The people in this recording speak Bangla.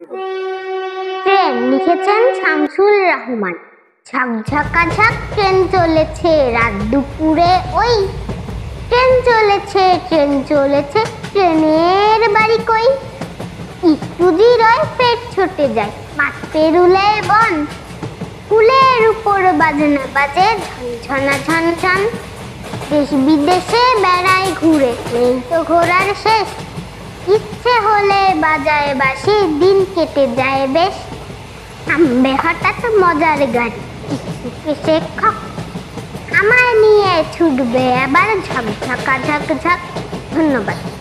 ট্রেন লিখেছেন শামসুল রহমান। ঝাঁক ট্রেন চলেছে রাত দুপুরে ওই। ট্রেন চলেছে ট্রেনের বাড়ি কই। একটু জিরোয় পেট ছুটে যায়, মাঠ পেরুলে বন। কুলের উপর বাজনা বাজে ঝনঝনা ঝনঝন। দেশ বিদেশে বেড়ায় ঘুরে, নেই তো ঘোরার শেষ। ইচ্ছে হলে বাজায় বাঁশি, দিন কেটে যায় বেশ। থামবে হঠাৎ মজার গাড়ি, এসে খক আমায় নিয়ে ছুটবে আবার ঝাঁক। ধন্যবাদ।